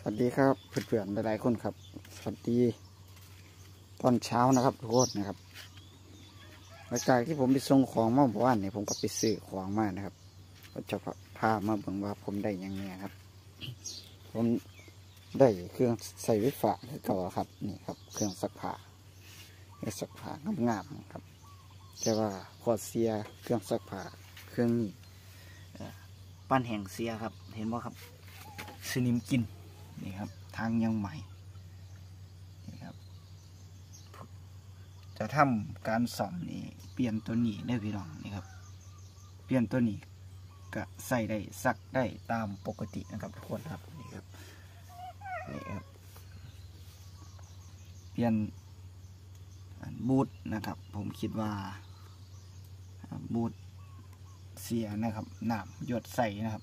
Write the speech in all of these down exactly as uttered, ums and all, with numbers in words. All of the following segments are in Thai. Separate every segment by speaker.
Speaker 1: วัสดีครับเพื่อนๆหลายๆคนครับสวัสดีตอนเช้านะครับทุกคนนะครับหลังจากที่ผมไปส่งของมาเมื่อวานเนี่ยผมก็ไปซื้อของมานะครับก็จะพามาเบิ่งว่าผมได้ยังไงครับผมได้เครื่องใส่ไฟฟ้าเก่าครับนี่ครับเครื่องซักผ้าเครื่องซักผ้างามๆครับแต่ว่าพอเสียเครื่องซักผ้าเครื่องนี้ปั้นแห่งเสียครับเห็นไหมครับสนิมกินนี่ครับทางยังใหม่นี่ครับจะทำการซ่อมนี่เปลี่ยนตัวนี้ได้พี่น้องนี่ครับเปลี่ยนตัวนี้ก็ใส่ได้ซักได้ตามปกตินะครับทุกคนครับนี่ครับนี่ครับเปลี่ยนบูทนะครับผมคิดว่าบูทเสียนะครับน้ำหยดใส่นะครับ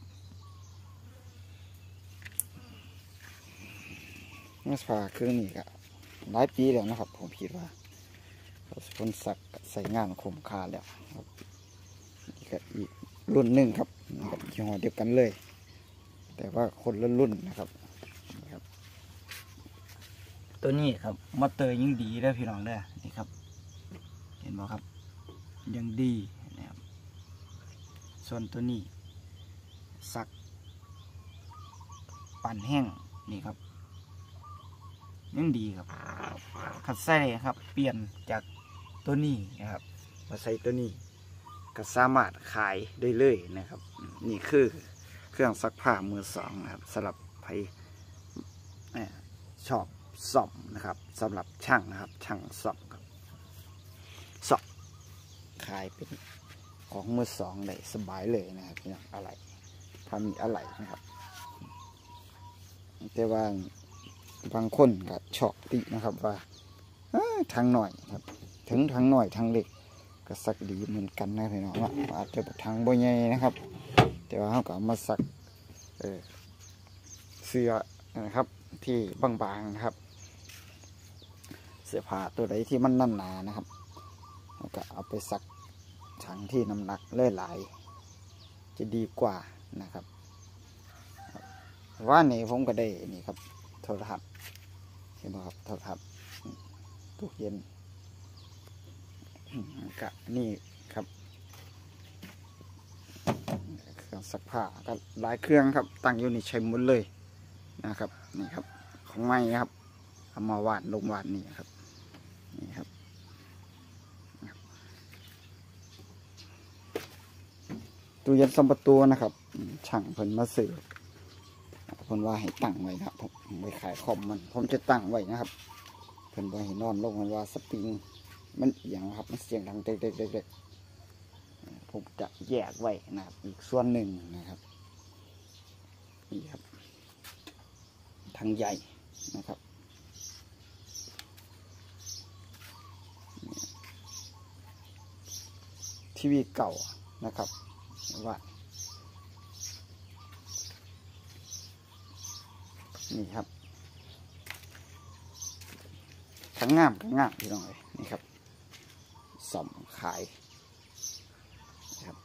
Speaker 1: เมื่อผ่าเครื่องนี้ก็หลายปีแล้วนะครับผมคิดว่าคนสักใส่งานคุ้มค่าแล้วครับนี่ก็อีกรุ่นหนึ่งครับนะครับยี่ห้อเดียวกันเลยแต่ว่าคนละรุ่นนะครับนี่ครับตัวนี้ครับมอเตอร์ยังดีได้พี่น้องได้นี่ครับเห็นไหมครับยังดีนะครับส่วนตัวนี้สักปั่นแห้งนี่ครับยังดีครับขัดไส้ครับเปลี่ยนจากตัวนี้นะครับมาใส่ตัวนี้ก็สามารถขายได้เลยนะครับนี่คือเครื่องซักผ้ามือสองนะครับสำหรับใครชอบซ่อมนะครับสำหรับช่างนะครับช่างซ่อมครับซ่อมขายเป็นของมือสองได้สบายเลยนะครับอย่างอะไรถ้ามีอะไรนะครับแต่ว่าบางคนก็ชอบตินะครับว่าทางหน่อยครับถึงทางหน่อยทางเล็กก็สักดีเหมือนกันนะพี่น้องว่าอาจจะทางบ่ใหญ่นะครับแต่ว่าเขาก็มาสักเออเสื้อนะครับที่บางๆนะครับเสื้อผ้าตัวใดที่มันนั่นหนานะครับก็เอาไปสักถังที่น้ำหนักเลื่อยไหลจะดีกว่านะครับว่านี่ผมก็ได้นี่ครับโทรทัศน์เห็นไหมครับโทรทัศน์ตู้เย็นกะนี่ครับเครื่องซักผ้าก็หลายเครื่องครับตั้งอยู่นี่ใช้หมดเลยนะครับนี่ครับของไม้ครับเอามาวาดลงวาดนี่ครับนี่ครับตู้เย็นสองประตูนะครับช่างเพิ่นมาซื้อเพิ่นว่าให้ตั้งไว้นะครับผมไปขายคอมมันผมจะตั้งไว้นะครับเพิ่นว่าให้นอนลงมันว่าสปริงมันเอียงครับมันเสียงดังเด็กๆๆผมจะแยกไว้นะครับอีกส่วนหนึ่งนะครับนี่ครับทางใหญ่นะครับทีวีเก่านะครับว่านี่ครับทั้งงามทั้งงามพี่น้องเลยนี่ครับส่อมขายครับ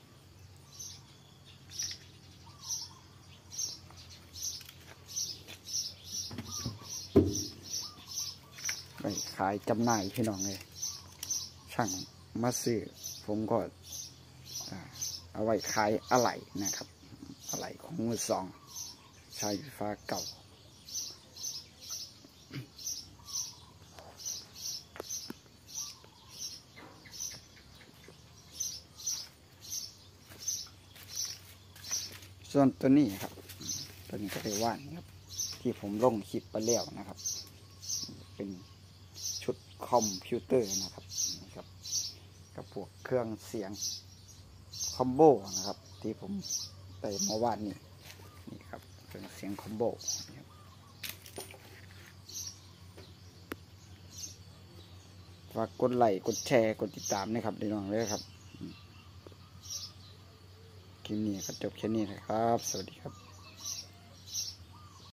Speaker 1: ไปขายจำหน่ายพี่น้องเลยช่างมาซื้อผมก็เอาไว้ขายอะไหล่นะครับอะไหล่ของมือสองใช้ไฟฟ้าเก่าส่วนตัวนี้ครับตัวนี้ก็ได้ว่านครับที่ผมลงคลิปไปแล้วนะครับเป็นชุดคอมพิวเตอร์นะครับนะครับกับพวกเครื่องเสียงคอมโบนะครับที่ผมไปเมื่อวานนี้นี่ครับเครื่องเสียงคอมโบฝากกดไลค์กดแชร์กดติดตามนะครับพี่น้องเลยครับคลิปนี้ก็จบแค่นี้นะครับสวัสดีครับ